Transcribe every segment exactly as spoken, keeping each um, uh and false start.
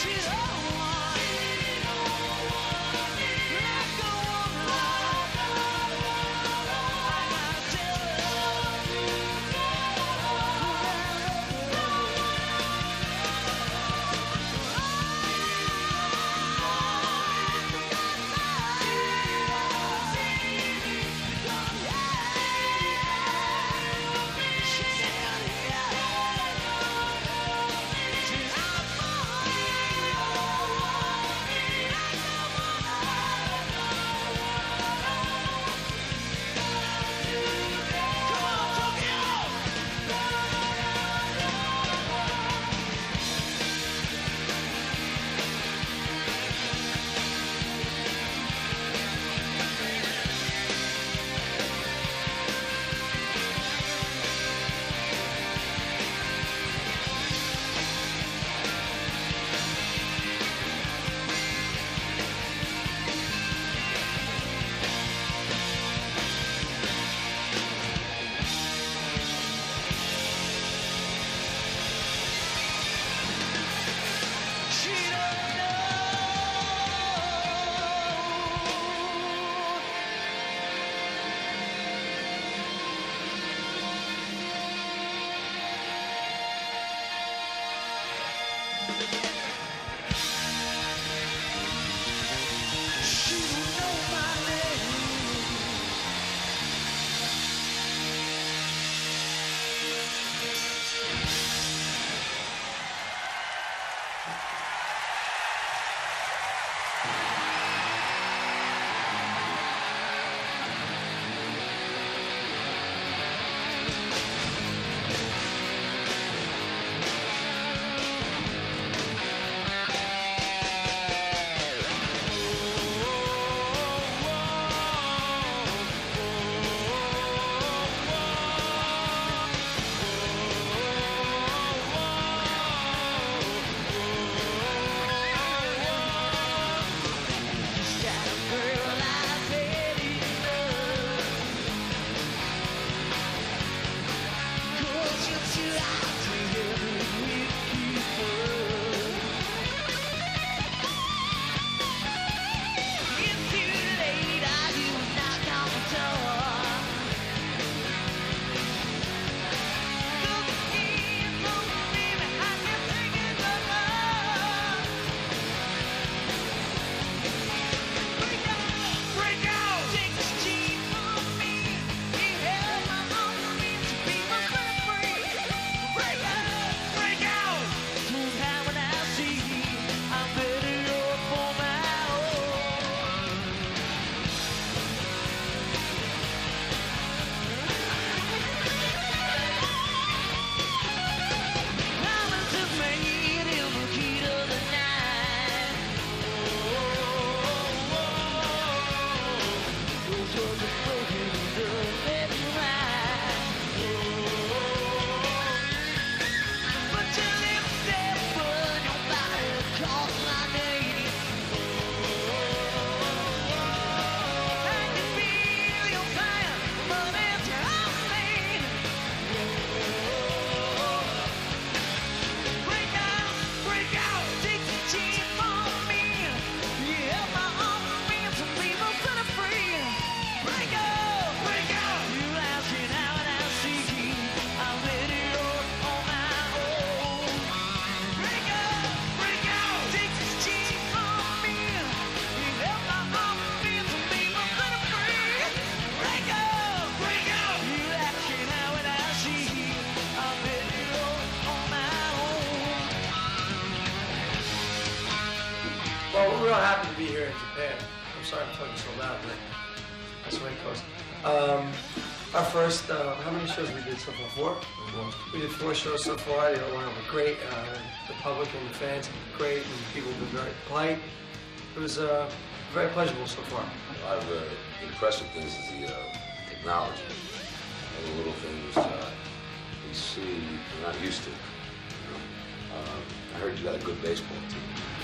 Well, we're real happy to be here in Japan. I'm sorry I'm talking so loud, but that's the way it goes. Um, our first, uh, how many shows we did so far? Four? Four. We did four shows so far. They were one of them great. Uh, the public and the fans have been great, and people have been very polite. It was uh, very pleasurable so far. A lot of the impressive things is the uh, technology. All the little things uh, we see we're not used to. You know? uh, I heard you got a good baseball team.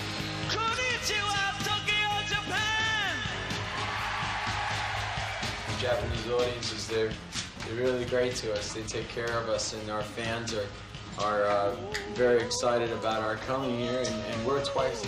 Konnichiwa, Tokyo, Japan! The Japanese audiences, they're, they're really great to us. They take care of us, and our fans are are uh, very excited about our coming here, and, and we're twice.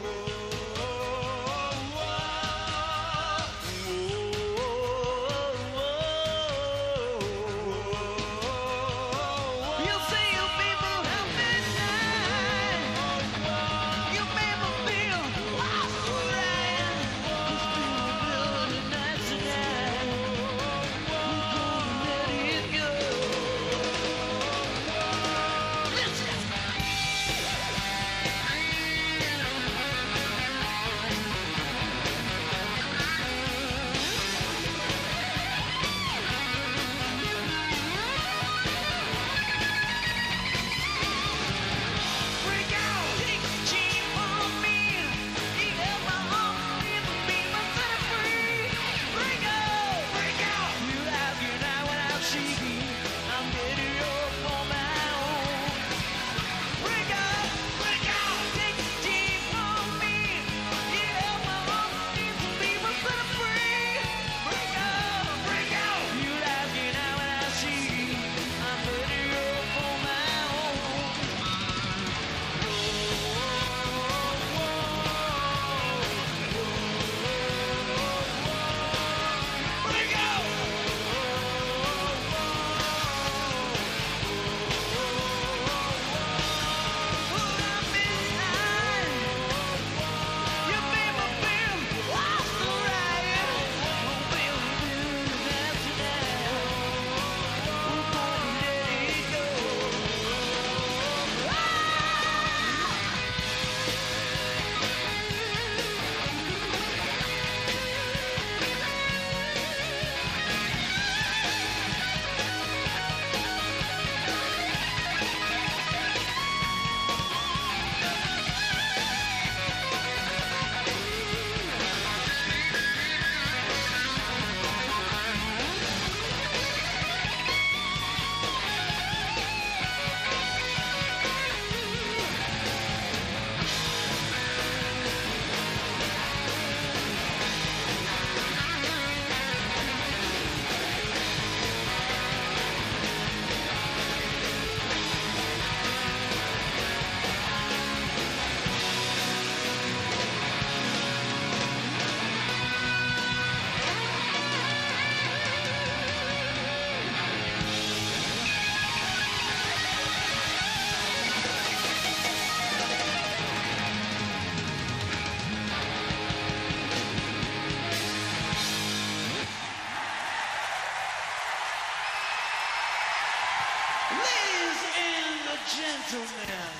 Gentlemen,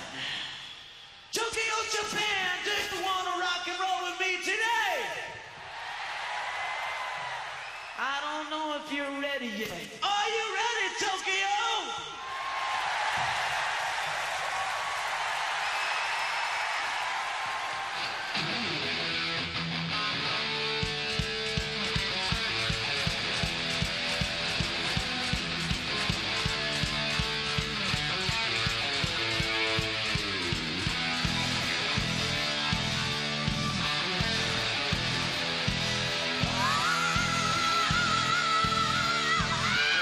Tokyo, Japan, do you want to rock and roll with me today? I don't know if you're ready yet. Are you ready, Tokyo? Ah!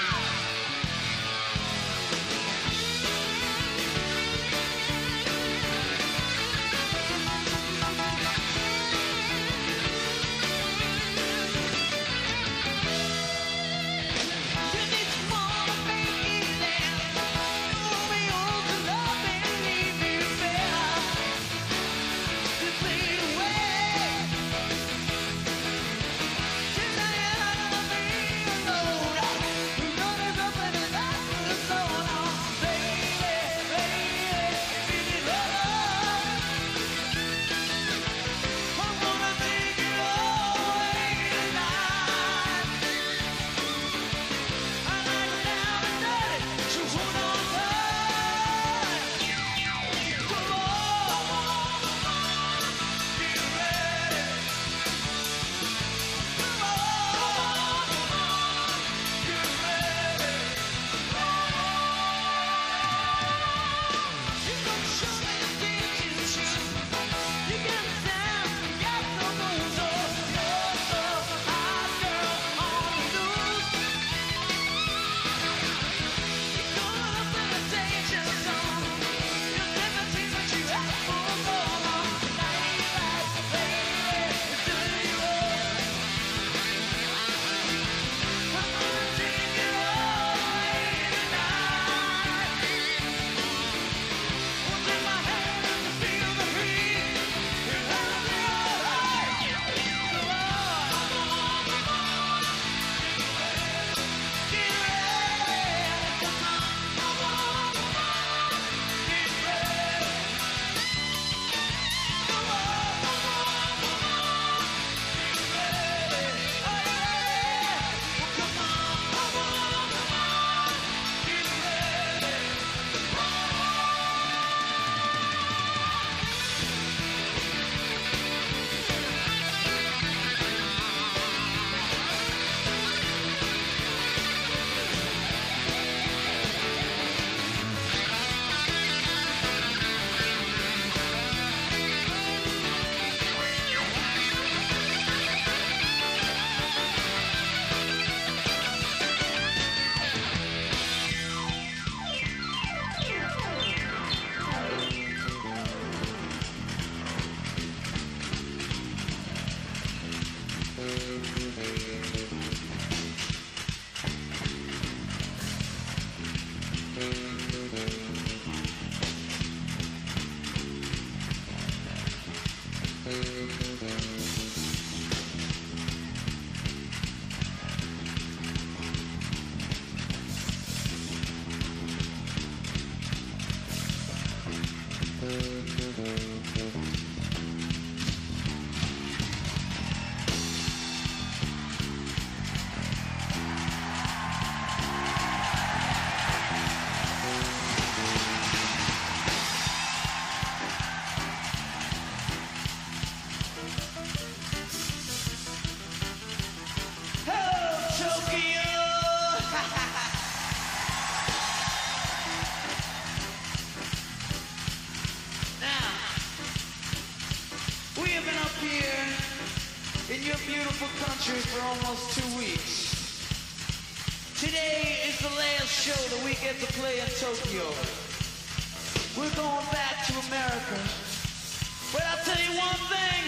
For almost two weeks. Today is the last show that we get to play in Tokyo. We're going back to America. But I'll tell you one thing.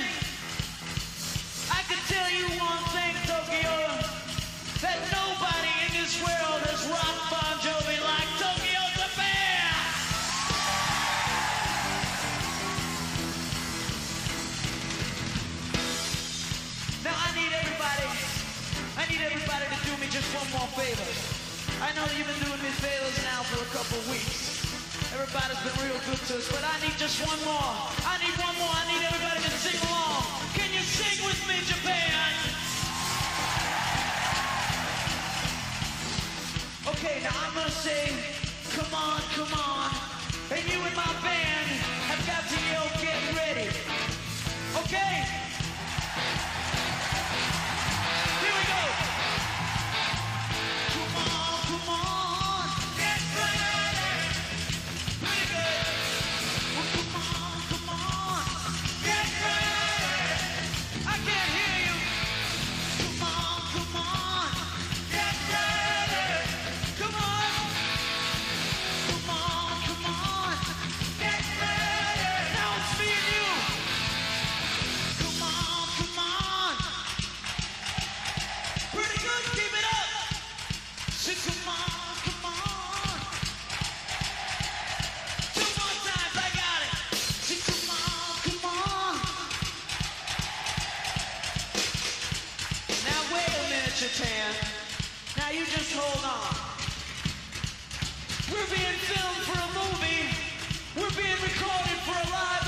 I can tell you one thing, Tokyo. That nobody in this world has rocked Bon Jovi like Tokyo Japan. Now I need everybody. I need everybody to do me just one more favor. I know you've been doing me favors now for a couple weeks. Everybody's been real good to us, but I need just one more. I need one more. I need everybody to sing along. Can you sing with me, Japan? Okay, now I'm gonna say, come on, come on. And you and my band have got to yell, get ready. Okay? Here we go. Come on, come on. Get ready. Pretty good. Well, come on, come on. Get ready. I can't hear you. Come on, come on. Get ready. Come on. Come on, come on. Get ready. Now it's me and you. Come on, come on. Pretty good, keep it up. Say come on, come on. Two more times, I got it. Say come on, come on. Now wait a minute, Japan. Now you just hold on. We're being filmed for a movie. We're being recorded for a live